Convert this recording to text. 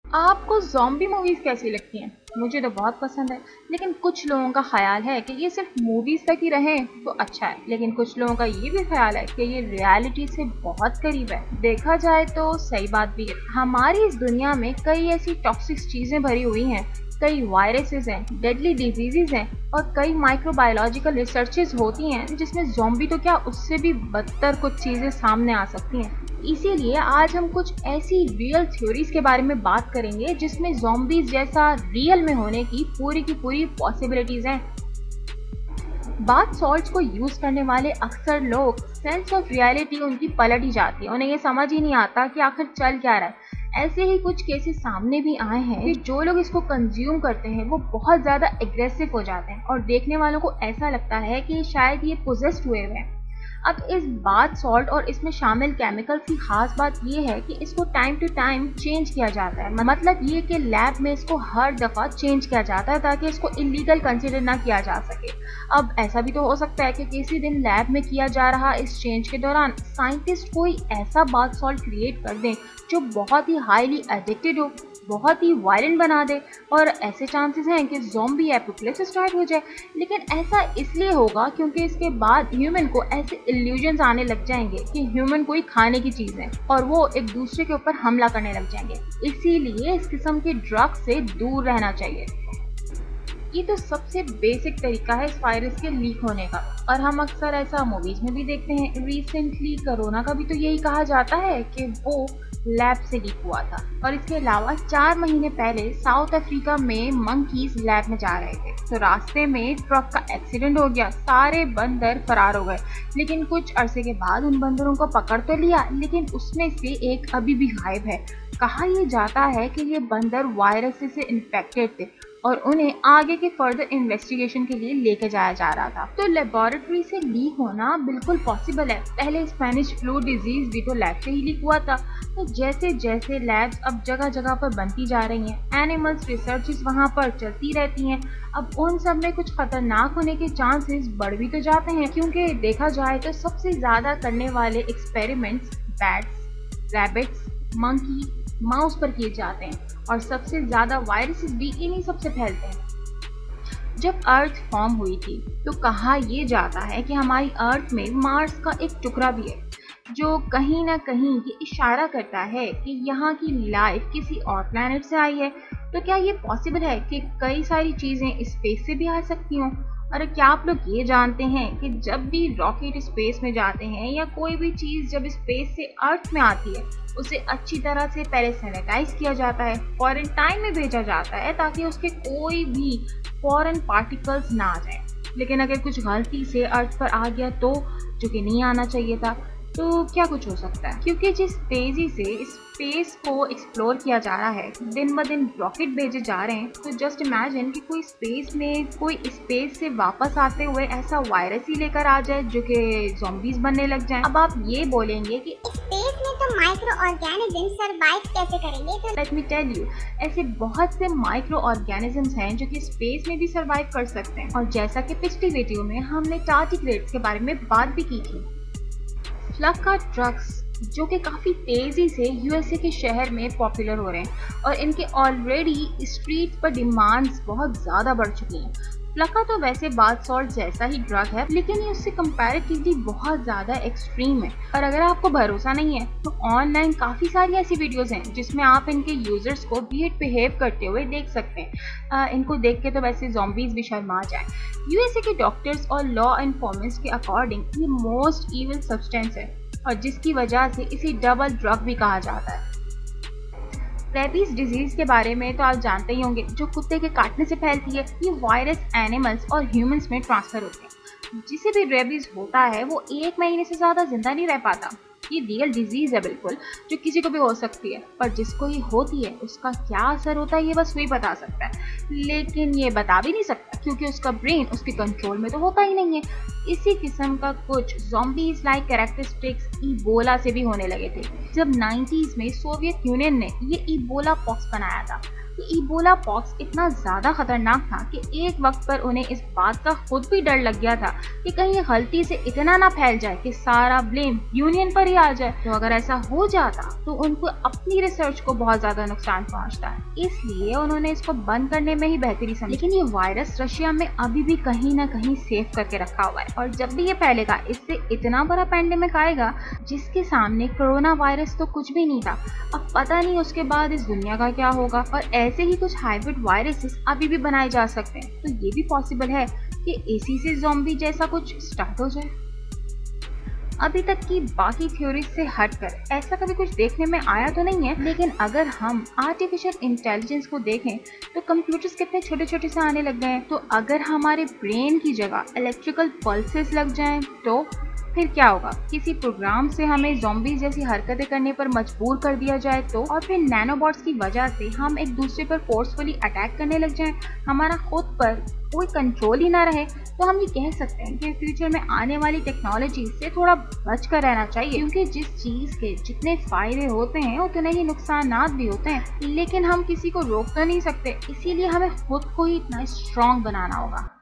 आपको zombie movies कैसी लगती हैं? मुझे तो बहुत पसंद है, लेकिन कुछ लोगों का ख़्याल है कि ये सिर्फ मूवीज़ तक ही रहें तो अच्छा है, लेकिन कुछ लोगों का ये भी ख़्याल है कि ये रियलिटी से बहुत करीब है। देखा जाए तो सही बात भी है। हमारी इस दुनिया में कई ऐसी टॉक्सिक चीज़ें भरी हुई हैं, कई वायरसेस हैं, डेडली डिजीज़ेज़ हैं और कई माइक्रोबायोलॉजिकल रिसर्चेज़ होती हैं जिसमें ज़ॉम्बी तो क्या उससे भी बदतर कुछ चीज़ें सामने आ सकती हैं। इसीलिए आज हम कुछ ऐसी रियल थ्योरीज के बारे में बात करेंगे जिसमें ज़ॉम्बीज़ जैसा रियल में होने की पूरी पॉसिबिलिटीज हैं। बाथ सॉल्ट्स को यूज करने वाले अक्सर लोग सेंस ऑफ रियलिटी उनकी पलट ही जाती है, उन्हें ये समझ ही नहीं आता कि आखिर चल क्या रहा है। ऐसे ही कुछ केसेस सामने भी आए हैं कि जो लोग इसको कंज्यूम करते हैं वो बहुत ज़्यादा एग्रेसिव हो जाते हैं और देखने वालों को ऐसा लगता है कि शायद ये पोजेस्ड हुए हैं। अब इस बाथ सॉल्ट और इसमें शामिल केमिकल्स की खास बात यह है कि इसको टाइम टू टाइम चेंज किया जाता है। मतलब ये कि लैब में इसको हर दफ़ा चेंज किया जाता है ताकि इसको इलीगल कंसिडर ना किया जा सके। अब ऐसा भी तो हो सकता है कि किसी दिन लैब में किया जा रहा इस चेंज के दौरान साइंटिस्ट कोई ऐसा बाथ सॉल्ट क्रिएट कर दें जो बहुत ही हाईली एडिक्टेड हो, बहुत ही वायलेंट बना दे और ऐसे चांसेस हैं कि ज़ॉम्बी एपोकलिप्स स्टार्ट हो जाए। लेकिन ऐसा इसलिए होगा क्योंकि इसके बाद ह्यूमन को ऐसे इल्यूजन्स आने लग जाएंगे कि ह्यूमन कोई खाने की चीज़ है और वो एक दूसरे के ऊपर हमला करने लग जाएंगे। इसीलिए इस किस्म के ड्रग से दूर रहना चाहिए। ये तो सबसे बेसिक तरीका है इस वायरस के लीक होने का और हम अक्सर ऐसा मूवीज में भी देखते हैं। रिसेंटली कोरोना का भी तो यही कहा जाता है कि वो लैब से लीक हुआ था। और इसके अलावा 4 महीने पहले साउथ अफ्रीका में मंकीज लैब में जा रहे थे तो रास्ते में ट्रक का एक्सीडेंट हो गया, सारे बंदर फरार हो गए। लेकिन कुछ अरसे के बाद उन बंदरों को पकड़ तो लिया, लेकिन उसमें से एक अभी भी गायब है। कहा यह जाता है कि ये बंदर वायरस से इन्फेक्टेड थे और उन्हें आगे के फर्दर इन्वेस्टिगेशन के लिए लेके जाया जा रहा था। तो लेबोरेटरी से लीक होना बिल्कुल पॉसिबल है। पहले स्पेनिश फ्लू डिजीज भी तो लैब से ही लीक हुआ था। तो जैसे जैसे लैब्स अब जगह जगह पर बनती जा रही हैं, एनिमल्स रिसर्चेस वहाँ पर चलती रहती हैं, अब उन सब में कुछ खतरनाक होने के चांसेस बढ़ भी तो जाते हैं क्योंकि देखा जाए तो सबसे ज़्यादा करने वाले experiments bats, rabbits, monkey, mouse पर किए जाते हैं और सबसे ज़्यादा वायरसेस भी इन्हीं सबसे फैलते हैं। जब अर्थ फॉर्म हुई थी तो कहा यह जाता है कि हमारी अर्थ में मार्स का एक टुकड़ा भी है जो कहीं ना कहीं ये इशारा करता है कि यहाँ की लाइफ किसी और प्लैनेट से आई है। तो क्या ये पॉसिबल है कि कई सारी चीज़ें स्पेस से भी आ सकती हों? और क्या आप लोग ये जानते हैं कि जब भी रॉकेट स्पेस में जाते हैं या कोई भी चीज़ जब स्पेस से अर्थ में आती है उसे अच्छी तरह से पहले सैनिटाइज किया जाता है, क्वारंटाइन में भेजा जाता है ताकि उसके कोई भी फॉरेन पार्टिकल्स ना आ जाए। लेकिन अगर कुछ गलती से अर्थ पर आ गया तो, जो कि नहीं आना चाहिए था, तो क्या कुछ हो सकता है? क्योंकि जिस तेजी से स्पेस को एक्सप्लोर किया जा रहा है, दिन ब दिन रॉकेट भेजे जा रहे हैं, तो जस्ट इमेजिन कि कोई स्पेस में कोई स्पेस से वापस आते हुए ऐसा वायरस ही लेकर आ जाए जो कि ज़ॉम्बीज बनने लग जाएं। अब आप ये बोलेंगे कि स्पेस में तो माइक्रो ऑर्गेनिज्म सरवाइव कैसे करेंगे? तो लेट मी टेल यू, ऐसे बहुत से माइक्रो ऑर्गेनिजम्स हैं जो कि स्पेस में भी सरवाइव कर सकते हैं। और जैसा कि पिछली वीडियो में हमने टार्डिग्रेड्स के बारे में बात भी की थी। फ्लक्का ड्रग्स जो कि काफ़ी तेज़ी से यूएसए के शहर में पॉपुलर हो रहे हैं और इनके ऑलरेडी स्ट्रीट पर डिमांड्स बहुत ज़्यादा बढ़ चुकी हैं। फ्लक्का तो वैसे बाथ सॉल्ट जैसा ही ड्रग है, लेकिन ये उससे कंपैरेटिवली बहुत ज़्यादा एक्सट्रीम है। और अगर आपको भरोसा नहीं है तो ऑनलाइन काफ़ी सारी ऐसी वीडियोज़ हैं जिसमें आप इनके यूज़र्स को बिहेव करते हुए देख सकते हैं। इनको देख के तो वैसे ज़ॉम्बीज़ भी शर्मा जाए। यूएसए के डॉक्टर्स और लॉ एनफोर्समेंट के अकॉर्डिंग ये मोस्ट ईविल सब्सटेंस है और जिसकी वजह से इसे डबल ड्रग भी कहा जाता है। रेबीज डिजीज के बारे में तो आप जानते ही होंगे, जो कुत्ते के काटने से फैलती है। ये वायरस एनिमल्स और ह्यूमंस में ट्रांसफर होते हैं। जिसे भी रेबीज होता है वो 1 महीने से ज़्यादा जिंदा नहीं रह पाता। ये रियल डिजीज है बिल्कुल, जो किसी को भी हो सकती है, पर जिसको ये होती है उसका क्या असर होता है ये बस वही बता सकता है। लेकिन ये बता भी नहीं सकता क्योंकि उसका ब्रेन उसके कंट्रोल में तो होता ही नहीं है। इसी किस्म का कुछ ज़ॉम्बीज लाइक कैरेक्टरिस्टिक्स इबोला से भी होने लगे थे। जब 90s में सोवियत यूनियन ने ये इबोला पॉक्स बनाया था, इबोला पॉक्स इतना ज्यादा खतरनाक था कि एक वक्त पर उन्हें इस बात का खुद भी डर लग गया था कि कहीं ये गलती से इतना ना फैल जाए कि सारा ब्लेम यूनियन पर ही आ जाए। तो अगर ऐसा हो जाता तो उनको अपनी रिसर्च को बहुत ज्यादा नुकसान पहुंचता है, इसलिए उन्होंने इसको बंद करने में ही बेहतरी समझी। लेकिन ये वायरस रशिया में अभी भी कहीं ना कहीं सेव करके रखा हुआ है, और जब भी ये फैलेगा इससे इतना बड़ा पैंडेमिक आएगा जिसके सामने कोरोना वायरस तो कुछ भी नहीं था। अब पता नहीं उसके बाद इस दुनिया का क्या होगा। और ऐसे ही कुछ हाइब्रिड वायरसेस अभी भी बनाए जा सकते हैं, तो ये भी पॉसिबल है कि इसी से ज़ॉम्बी जैसा कुछ स्टार्ट हो जाए। अभी तक की बाकी थ्योरीज से हटकर ऐसा कभी कुछ देखने में आया तो नहीं है, लेकिन अगर हम आर्टिफिशियल इंटेलिजेंस को देखें तो कंप्यूटर्स कितने छोटे छोटे से आने लग गए हैं। तो अगर हमारे ब्रेन की जगह इलेक्ट्रिकल पल्सेस लग जाएं तो फिर क्या होगा? किसी प्रोग्राम से हमें ज़ॉम्बीज जैसी हरकतें करने पर मजबूर कर दिया जाए तो, और फिर नैनोबॉट्स की वजह से हम एक दूसरे पर फोर्सफुली अटैक करने लग जाएं, हमारा खुद पर कोई कंट्रोल ही ना रहे, तो हम ये कह सकते हैं कि फ्यूचर में आने वाली टेक्नोलॉजी से थोड़ा बच कर रहना चाहिए, क्योंकि जिस चीज़ के जितने फायदे होते हैं उतने ही नुकसानात भी होते हैं। लेकिन हम किसी को रोक तो नहीं सकते, इसीलिए हमें खुद को ही इतना स्ट्रॉन्ग बनाना होगा।